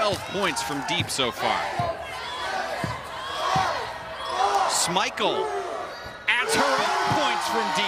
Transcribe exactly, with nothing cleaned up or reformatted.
twelve points from deep so far. Smikle adds her own points from deep.